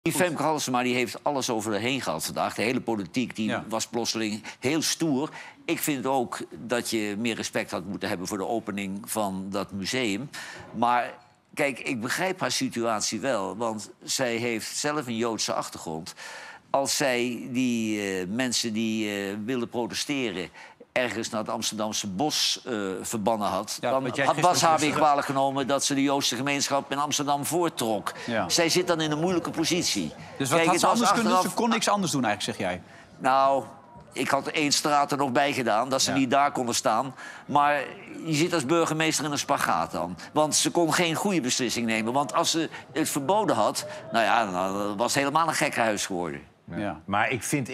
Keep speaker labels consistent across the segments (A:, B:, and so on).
A: Die Femke Halsema die heeft alles over heen gehad vandaag. De hele politiek die was plotseling heel stoer. Ik vind ook dat je meer respect had moeten hebben voor de opening van dat museum. Maar kijk, ik begrijp haar situatie wel. Want zij heeft zelf een Joodse achtergrond. Als zij die mensen die wilden protesteren ergens naar het Amsterdamse bos verbannen had... dan was haar weer kwalijk genomen dat ze de Joodse gemeenschap in Amsterdam voorttrok. Ja. Zij zit dan in een moeilijke positie.
B: Dus wat had ze anders kunnen doen? Ze kon niks anders doen eigenlijk, zeg jij?
A: Nou, ik had 1 straat er nog bij gedaan, dat ze niet daar konden staan. Maar je zit als burgemeester in een spagaat dan. Want ze kon geen goede beslissing nemen. Want als ze het verboden had, nou ja, dan was het helemaal een gekkenhuis geworden.
C: Ja. Maar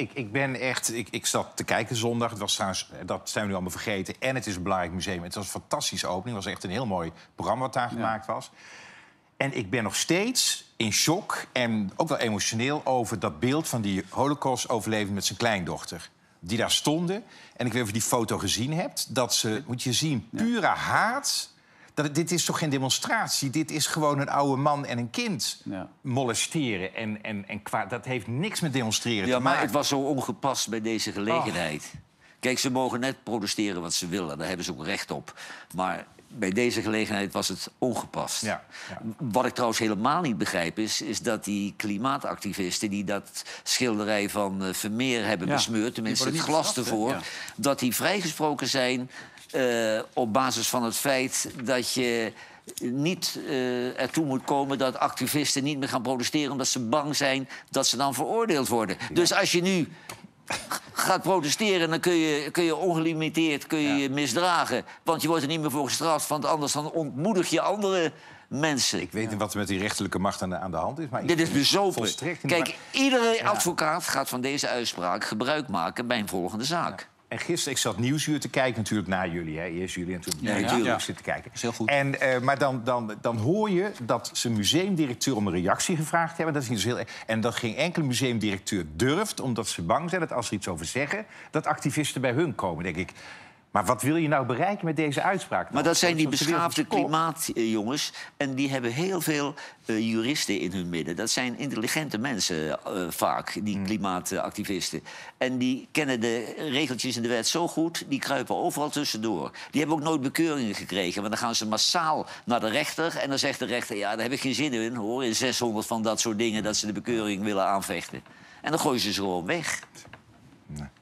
C: ik zat te kijken zondag. Het was trouwens, dat zijn we nu allemaal vergeten. En het is een belangrijk museum. Het was een fantastische opening. Het was echt een heel mooi programma wat daar gemaakt was. En ik ben nog steeds in shock en ook wel emotioneel over dat beeld van die Holocaust-overleving met zijn kleindochter. Die daar stonden. En ik weet niet of je die foto gezien hebt. Dat ze, moet je zien, pure haat. Dit is toch geen demonstratie? Dit is gewoon een oude man en een kind molesteren en kwaad. Dat heeft niks met demonstreren te maken.
A: Maar het was zo ongepast bij deze gelegenheid. Kijk, ze mogen net protesteren wat ze willen. Daar hebben ze ook recht op. Maar bij deze gelegenheid was het ongepast. Ja. Wat ik trouwens helemaal niet begrijp is dat die klimaatactivisten die dat schilderij van Vermeer hebben besmeurd, tenminste het glas ervoor, dat die vrijgesproken zijn op basis van het feit dat je niet ertoe moet komen dat activisten niet meer gaan protesteren omdat ze bang zijn dat ze dan veroordeeld worden. Ja. Dus als je nu gaat protesteren, dan kun je ongelimiteerd je misdragen. Want je wordt er niet meer voor gestraft, want anders dan ontmoedig je andere mensen.
C: Ik weet niet wat er met die rechterlijke macht aan de hand is. Maar
A: dit is bezopen. Kijk, iedere advocaat gaat van deze uitspraak gebruik maken bij een volgende zaak.
C: Ja. En gisteren, ik zat Nieuwsuur te kijken, natuurlijk na jullie. Hè. Eerst jullie en toen ik zit te kijken.
B: Is heel goed.
C: Maar dan hoor je dat ze museumdirecteur om een reactie gevraagd hebben. Dat is niet zo heel en dat geen enkele museumdirecteur durft, omdat ze bang zijn dat als ze iets over zeggen, dat activisten bij hun komen, denk ik. Maar wat wil je nou bereiken met deze uitspraak dan?
A: Maar dat zijn die beschaafde klimaatjongens. En die hebben heel veel juristen in hun midden. Dat zijn intelligente mensen vaak, die klimaatactivisten. En die kennen de regeltjes in de wet zo goed, die kruipen overal tussendoor. Die hebben ook nooit bekeuringen gekregen. Want dan gaan ze massaal naar de rechter. En dan zegt de rechter, ja, daar heb ik geen zin in, hoor. In 600 van dat soort dingen dat ze de bekeuring willen aanvechten. En dan gooien ze gewoon weg.